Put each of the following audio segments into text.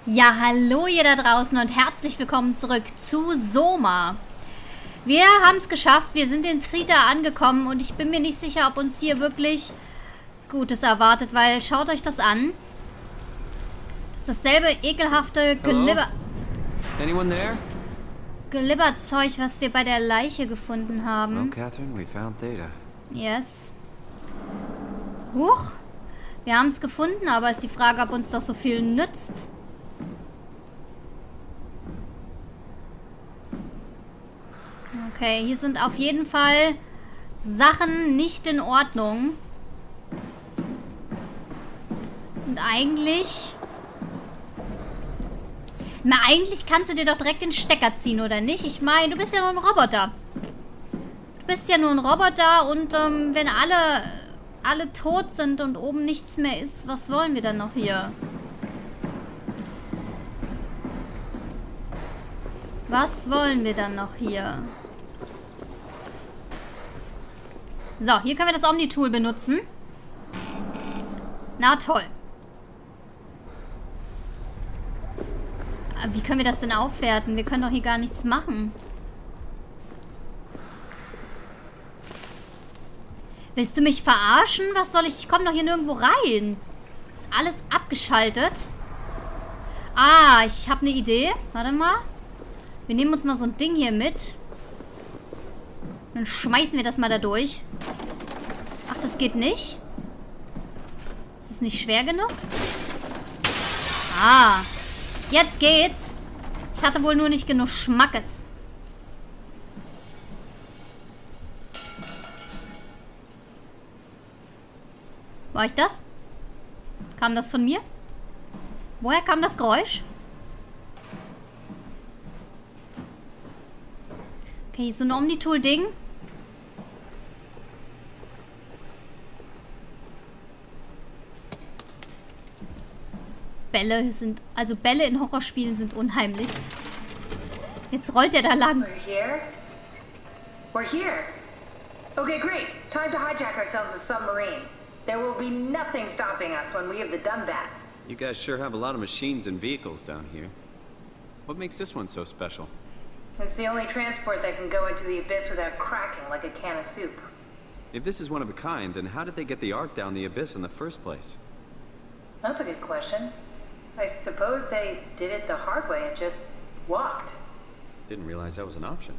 Ja, hallo ihr da draußen und herzlich willkommen zurück zu Soma. Wir haben es geschafft, wir sind in Theta angekommen und ich bin mir nicht sicher, ob uns hier wirklich Gutes erwartet, weil schaut euch das an. Das ist dasselbe ekelhafte Glibberzeug, was wir bei der Leiche gefunden haben. Well, Catherine, we found Theta. Yes. Huch. Wir haben es gefunden, aber ist die Frage, ob uns das so viel nützt. Okay, hier sind auf jeden Fall Sachen nicht in Ordnung. Und eigentlich... eigentlich kannst du dir doch direkt den Stecker ziehen, oder nicht? Ich meine, du bist ja nur ein Roboter. Du bist ja nur ein Roboter und wenn alle tot sind und oben nichts mehr ist, was wollen wir dann noch hier? Was wollen wir dann noch hier? So, hier können wir das Omni-Tool benutzen. Na toll. Aber wie können wir das denn aufwerten? Wir können doch hier gar nichts machen. Willst du mich verarschen? Was soll ich? Ich komme doch hier nirgendwo rein. Ist alles abgeschaltet. Ah, ich habe eine Idee. Warte mal. Wir nehmen uns mal so ein Ding hier mit. Dann schmeißen wir das mal da durch. Ach, das geht nicht. Ist das nicht schwer genug? Ah. Jetzt geht's. Ich hatte wohl nur nicht genug Schmackes. War ich das? Kam das von mir? Woher kam das Geräusch? Okay, so ein Omni-Tool-Ding. Bälle in Horrorspielen sind unheimlich. Jetzt rollt er da lang. We're here. Okay, great. Time to hijack ourselves a submarine. There will be nothing stopping us when we have the Dunbat. You guys sure have a lot of machines and vehicles down here. What makes this one so special? It's the only transport that can go into the abyss without cracking like a can of soup. If this is one of a kind, then how did they get the Ark down the abyss in the first place? That's a good question. I suppose they did it the hard way and just walked. Didn't realize that was an option.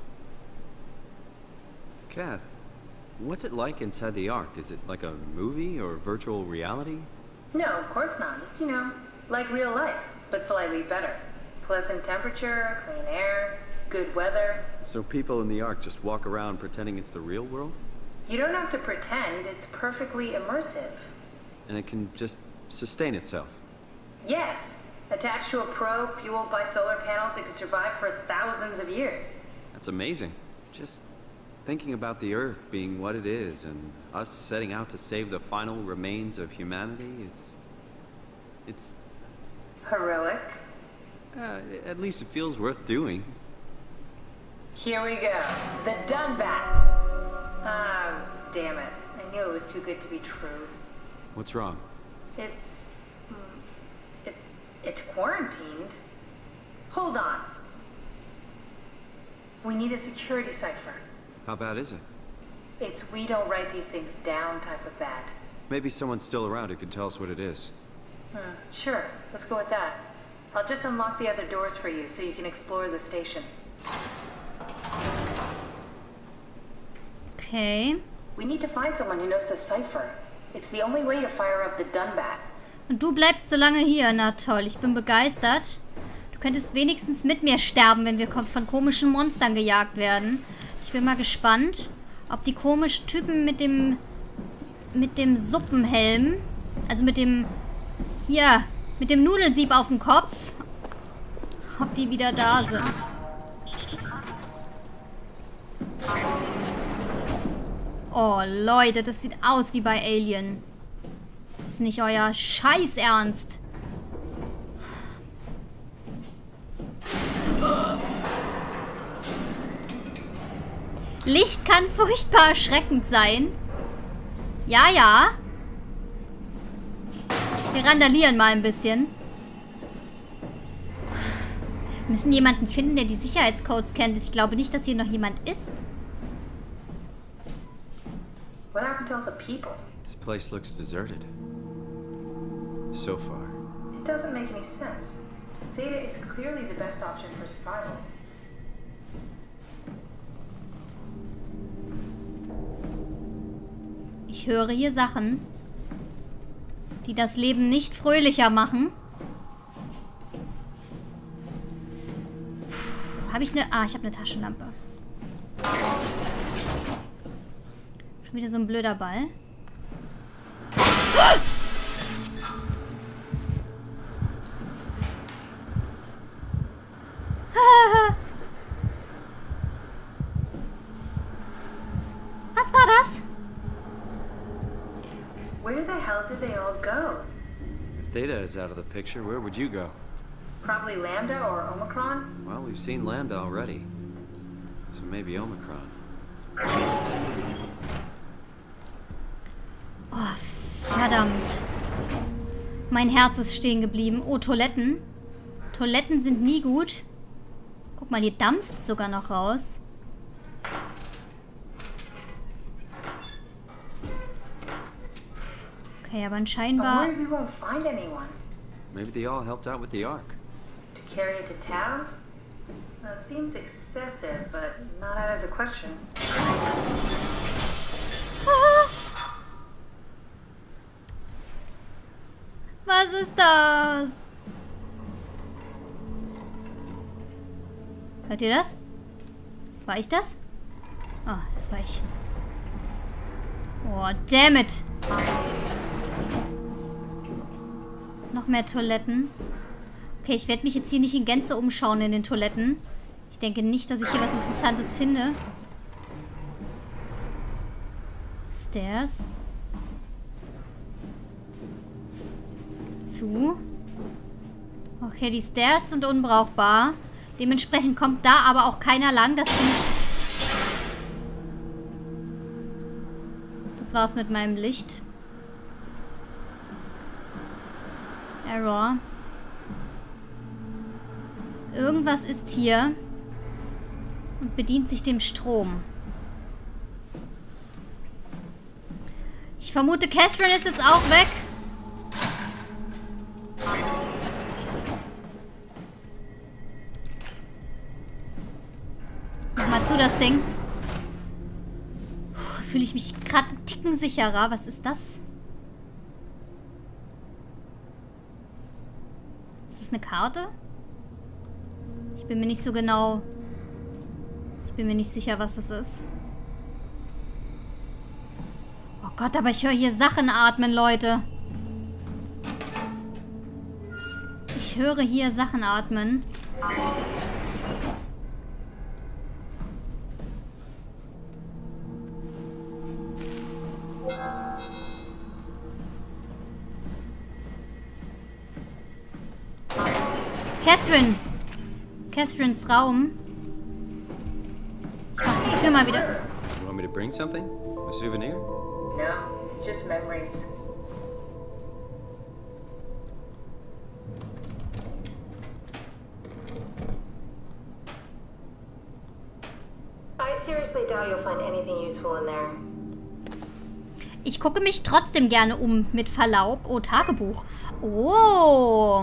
Kath, what's it like inside the Ark? Is it like a movie or virtual reality? No, of course not. It's, like real life, but slightly better. Pleasant temperature, clean air, good weather. So people in the Ark just walk around pretending it's the real world? You don't have to pretend. It's perfectly immersive. And it can just sustain itself? Yes. Attached to a probe fueled by solar panels, it could survive for thousands of years. That's amazing. Just thinking about the Earth being what it is and us setting out to save the final remains of humanity, it's... Heroic? At least it feels worth doing. Here we go. The Dunbat. Ah, damn it. I knew it was too good to be true. What's wrong? It's quarantined. Hold on. We need a security cipher. How bad is it? It's we don't write these things down type of bad. Maybe someone's still around who can tell us what it is. Sure, let's go with that. I'll just unlock the other doors for you so you can explore the station. Okay. We need to find someone who knows the cipher. It's the only way to fire up the Dunbat. Und du bleibst so lange hier. Na toll, ich bin begeistert. Du könntest wenigstens mit mir sterben, wenn wir von komischen Monstern gejagt werden. Ich bin mal gespannt, ob die komischen Typen mit dem Suppenhelm, also mit dem Nudelsieb auf dem Kopf, ob die wieder da sind. Oh, Leute, das sieht aus wie bei Alien. Das ist nicht euer Scheißernst. Licht kann furchtbar erschreckend sein. Ja, ja. Wir randalieren mal ein bisschen. Wir müssen jemanden finden, der die Sicherheitscodes kennt. Ich glaube nicht, dass hier noch jemand ist. What happened to all the people? This place looks deserted. So far. It doesn't make any sense. Theta is clearly the best option for survival. Ich höre hier Sachen, die das Leben nicht fröhlicher machen. Habe ich eine... Ah, ich habe eine Taschenlampe. Schon wieder so ein blöder Ball. Was war das? Where the hell did they all go? If Theta is out of the picture, where would you go? Probably Lambda or Omicron? Well, we've seen Lambda already. So maybe Omicron. Oh, verdammt. Mein Herz ist stehen geblieben. Oh, Toiletten. Toiletten sind nie gut. Guck mal, hier dampft es sogar noch raus. Okay, aber scheinbar... But we won't find anyone. Maybe they all helped out with the Ark. To carry it to town? That seems excessive, but not out of the question. Ah. Was ist das? Hört ihr das? War ich das? Oh, das war ich. Oh, damn it. Noch mehr Toiletten. Okay, ich werde mich jetzt hier nicht in Gänze umschauen in den Toiletten. Ich denke nicht, dass ich hier was Interessantes finde. Stairs. Zu. Okay, die Stairs sind unbrauchbar. Dementsprechend kommt da aber auch keiner lang. Das war's mit meinem Licht. Error. Irgendwas ist hier und bedient sich dem Strom. Ich vermute, Catherine ist jetzt auch weg. Mach mal zu, das Ding. Fühle ich mich gerade einen Ticken sicherer. Was ist das? Ist das eine Karte? Ich bin mir nicht so genau... Ich bin mir nicht sicher, was es ist. Oh Gott, aber ich höre hier Sachen atmen, Leute. Ich höre hier Sachen atmen. Catherine! Catherines Raum. Ich mach die Tür mal wieder. You want me to bring something? A souvenir? No, it's just memories. I seriously doubt you'll find anything useful in there. Ich gucke mich trotzdem gerne um, mit Verlaub. Oh, Tagebuch. Oh.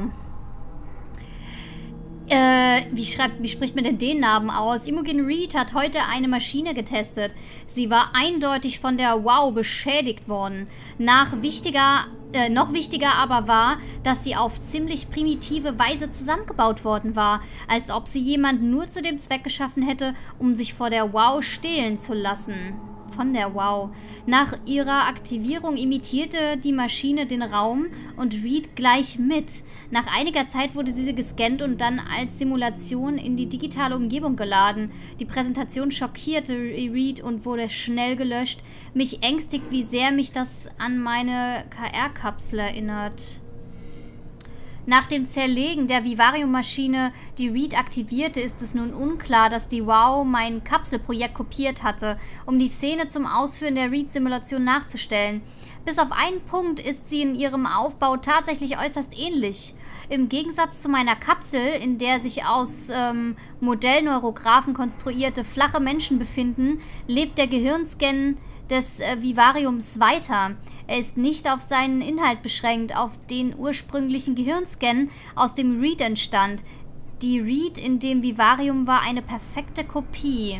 Wie spricht man denn den Namen aus? Imogen Reed hat heute eine Maschine getestet. Sie war eindeutig von der WOW beschädigt worden. Noch wichtiger aber war, dass sie auf ziemlich primitive Weise zusammengebaut worden war. Als ob sie jemand nur zu dem Zweck geschaffen hätte, um sich vor der WOW stehlen zu lassen. Von der WOW. Nach ihrer Aktivierung imitierte die Maschine den Raum und Reed gleich mit. Nach einiger Zeit wurde sie gescannt und dann als Simulation in die digitale Umgebung geladen. Die Präsentation schockierte Reed und wurde schnell gelöscht. Mich ängstigt, wie sehr mich das an meine KR-Kapsel erinnert. Nach dem Zerlegen der Vivarium-Maschine, die Reed aktivierte, ist es nun unklar, dass die WOW mein Kapselprojekt kopiert hatte, um die Szene zum Ausführen der Reed-Simulation nachzustellen. Bis auf einen Punkt ist sie in ihrem Aufbau tatsächlich äußerst ähnlich. Im Gegensatz zu meiner Kapsel, in der sich aus Modellneurographen konstruierte flache Menschen befinden, lebt der Gehirnscan des Vivariums weiter. Er ist nicht auf seinen Inhalt beschränkt, auf den ursprünglichen Gehirnscan, aus dem Reed entstand. Die Reed in dem Vivarium war eine perfekte Kopie.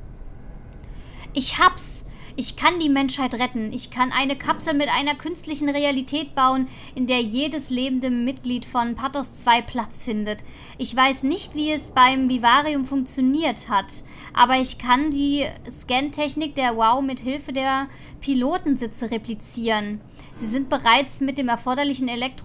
Ich hab's! Ich kann die Menschheit retten. Ich kann eine Kapsel mit einer künstlichen Realität bauen, in der jedes lebende Mitglied von Pathos 2 Platz findet. Ich weiß nicht, wie es beim Vivarium funktioniert hat, aber ich kann die Scantechnik der WoW mit Hilfe der Pilotensitze replizieren. Sie sind bereits mit dem erforderlichen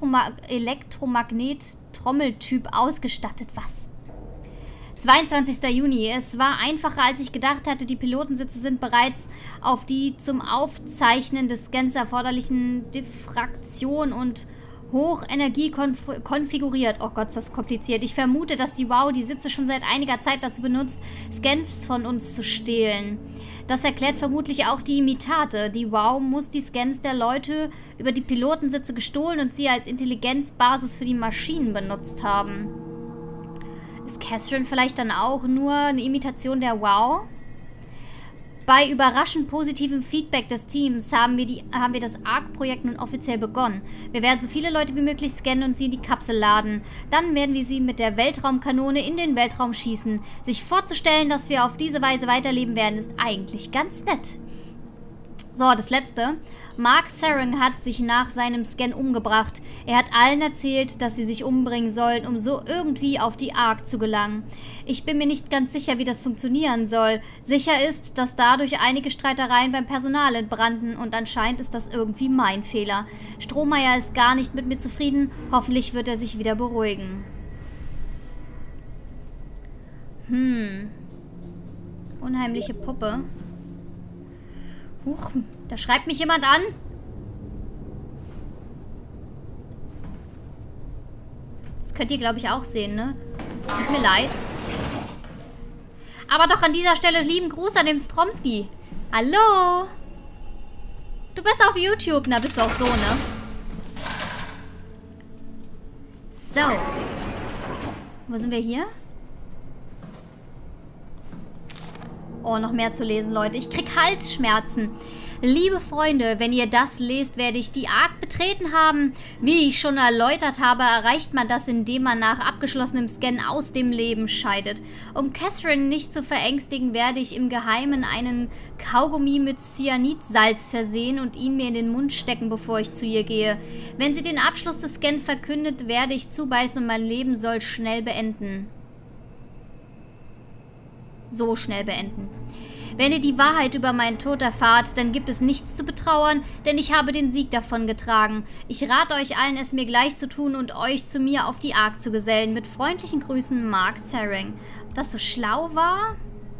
Elektromagnet-Trommeltyp ausgestattet. Was? 22. Juni. Es war einfacher, als ich gedacht hatte. Die Pilotensitze sind bereits auf die zum Aufzeichnen des Scans erforderlichen Diffraktion und Hochenergie konfiguriert. Oh Gott, ist das kompliziert. Ich vermute, dass die WoW die Sitze schon seit einiger Zeit dazu benutzt, Scans von uns zu stehlen. Das erklärt vermutlich auch die Imitate. Die WoW muss die Scans der Leute über die Pilotensitze gestohlen und sie als Intelligenzbasis für die Maschinen benutzt haben. Ist Catherine vielleicht dann auch nur eine Imitation der WoW? Bei überraschend positivem Feedback des Teams haben wir das ARC-Projekt nun offiziell begonnen. Wir werden so viele Leute wie möglich scannen und sie in die Kapsel laden. Dann werden wir sie mit der Weltraumkanone in den Weltraum schießen. Sich vorzustellen, dass wir auf diese Weise weiterleben werden, ist eigentlich ganz nett. So, das letzte. Mark Serang hat sich nach seinem Scan umgebracht. Er hat allen erzählt, dass sie sich umbringen sollen, um so irgendwie auf die ARC zu gelangen. Ich bin mir nicht ganz sicher, wie das funktionieren soll. Sicher ist, dass dadurch einige Streitereien beim Personal entbrannten und anscheinend ist das irgendwie mein Fehler. Strohmeier ist gar nicht mit mir zufrieden. Hoffentlich wird er sich wieder beruhigen. Unheimliche Puppe. Huch, da schreibt mich jemand an. Das könnt ihr, glaube ich, auch sehen, ne? Es tut mir leid. Aber doch an dieser Stelle lieben Gruß an den Stromski. Hallo? Du bist auf YouTube. Na, bist du auch so, ne? So. Wo sind wir hier? Oh, noch mehr zu lesen, Leute. Ich krieg Halsschmerzen. Liebe Freunde, wenn ihr das lest, werde ich die ARC betreten haben. Wie ich schon erläutert habe, erreicht man das, indem man nach abgeschlossenem Scan aus dem Leben scheidet. Um Catherine nicht zu verängstigen, werde ich im Geheimen einen Kaugummi mit Cyanidsalz versehen und ihn mir in den Mund stecken, bevor ich zu ihr gehe. Wenn sie den Abschluss des Scans verkündet, werde ich zubeißen und mein Leben soll schnell beenden. So schnell beenden. Wenn ihr die Wahrheit über meinen Tod erfahrt, dann gibt es nichts zu betrauern, denn ich habe den Sieg davongetragen. Ich rate euch allen, es mir gleich zu tun und euch zu mir auf die ARC zu gesellen. Mit freundlichen Grüßen, Mark Serang. Ob das so schlau war?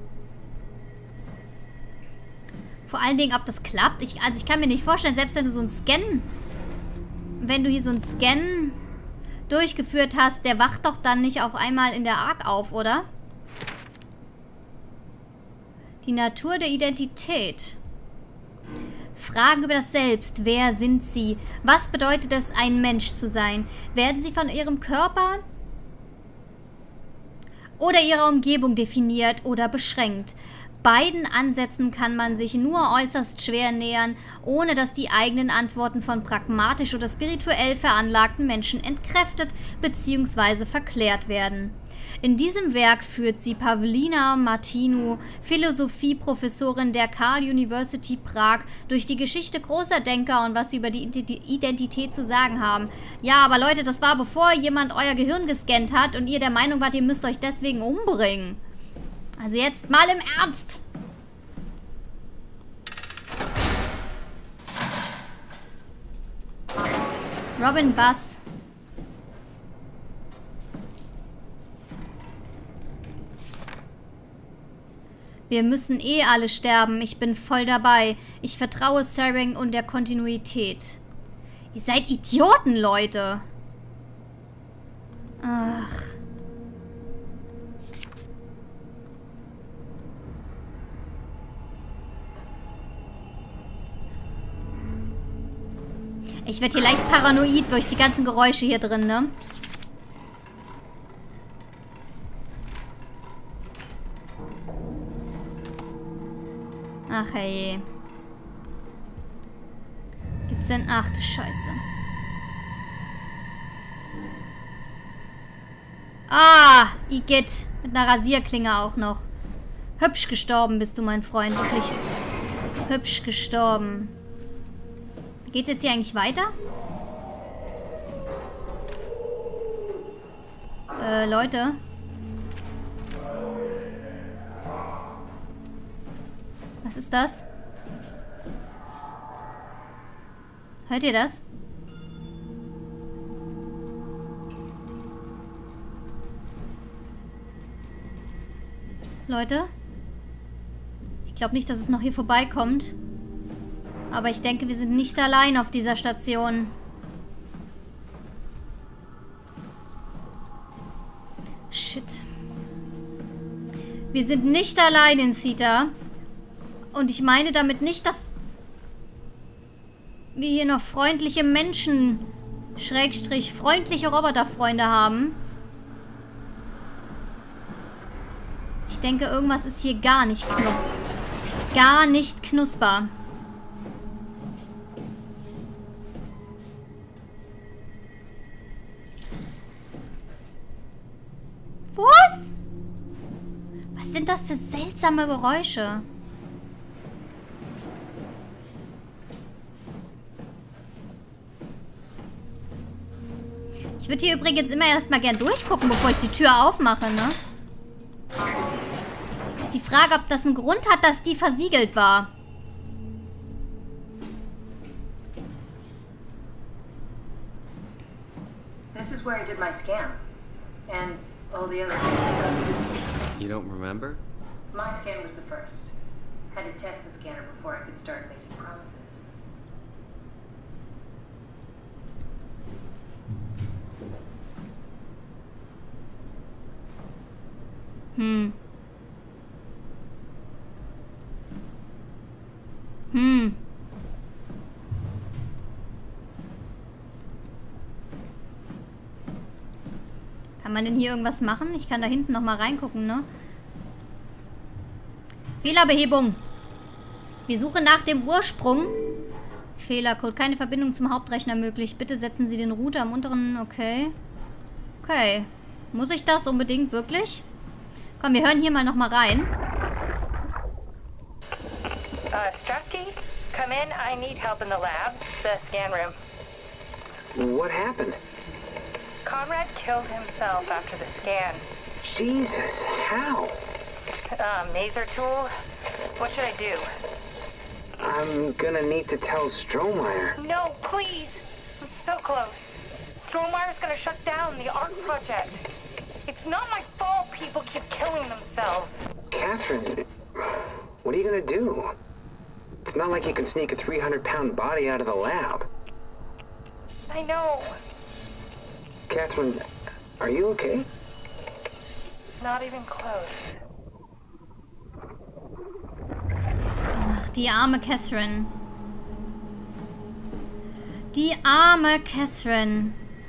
Vor allen Dingen, ob das klappt. Ich kann mir nicht vorstellen, selbst wenn du so einen Scan... Wenn du hier so einen Scan durchgeführt hast, der wacht doch dann nicht auf einmal in der ARC auf, oder? Die Natur der Identität. Fragen über das Selbst. Wer sind sie? Was bedeutet es, ein Mensch zu sein? Werden sie von ihrem Körper oder ihrer Umgebung definiert oder beschränkt? Beiden Ansätzen kann man sich nur äußerst schwer nähern, ohne dass die eigenen Antworten von pragmatisch oder spirituell veranlagten Menschen entkräftet bzw. verklärt werden. In diesem Werk führt sie Pavlina Martinu, Philosophieprofessorin der Karl University Prag, durch die Geschichte großer Denker und was sie über die Identität zu sagen haben. Ja, aber Leute, das war bevor jemand euer Gehirn gescannt hat und ihr der Meinung wart, ihr müsst euch deswegen umbringen. Also jetzt mal im Ernst. Robin Buss. Wir müssen eh alle sterben. Ich bin voll dabei. Ich vertraue Serang und der Kontinuität. Ihr seid Idioten, Leute. Ach. Ich werde hier leicht paranoid durch die ganzen Geräusche hier drin, ne? Ach hey. Gibt's denn... Ach du Scheiße. Ah, Igitt. Mit einer Rasierklinge auch noch. Hübsch gestorben bist du, mein Freund. Wirklich hübsch gestorben. Geht's jetzt hier eigentlich weiter? Leute. Was ist das? Hört ihr das? Leute? Ich glaube nicht, dass es noch hier vorbeikommt. Aber ich denke, wir sind nicht allein auf dieser Station. Shit. Wir sind nicht allein in Theta. Und ich meine damit nicht, dass wir hier noch freundliche Menschen, Schrägstrich, freundliche Roboterfreunde haben. Ich denke, irgendwas ist hier gar nicht knusper. Was? Was sind das für seltsame Geräusche? Ich würde hier übrigens immer erstmal gern durchgucken, bevor ich die Tür aufmache, ne? Ist die Frage, ob das einen Grund hat, dass die versiegelt war. This is where I did my scan. And all the other things. You don't remember? My scan was the first. Had to test the scanner before I could start making promises. Kann man denn hier irgendwas machen? Ich kann da hinten noch mal reingucken, ne? Fehlerbehebung. Wir suchen nach dem Ursprung. Fehlercode. Keine Verbindung zum Hauptrechner möglich. Bitte setzen Sie den Router am unteren... Okay. Okay. Muss ich das unbedingt wirklich? Komm, wir hören hier mal noch mal rein. Strasky, come in. I need help in the lab, the scan room. What happened? Conrad killed himself after the scan. Jesus, how? Maser tool? What should I do? I'm gonna need to tell Strohmeyer. No, please! I'm so close. Strohmeyer's gonna shut down the ARC project. It's not my fault people keep killing themselves. Catherine, what are you gonna do? It's not like you can sneak a 300-pound body out of the lab. I know. Catherine, are you okay? Not even close. Ach, die arme Catherine. Die arme Catherine.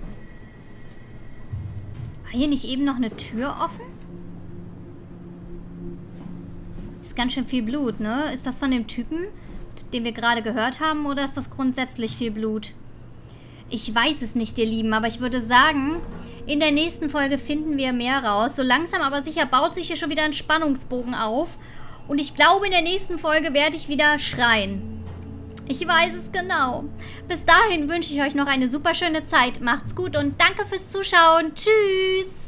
War hier nicht eben noch eine Tür offen? Ist ganz schön viel Blut, ne? Ist das von dem Typen, den wir gerade gehört haben, oder ist das grundsätzlich viel Blut? Ich weiß es nicht, ihr Lieben, aber ich würde sagen, in der nächsten Folge finden wir mehr raus. So langsam aber sicher baut sich hier schon wieder ein Spannungsbogen auf. Und ich glaube, in der nächsten Folge werde ich wieder schreien. Ich weiß es genau. Bis dahin wünsche ich euch noch eine super schöne Zeit. Macht's gut und danke fürs Zuschauen. Tschüss.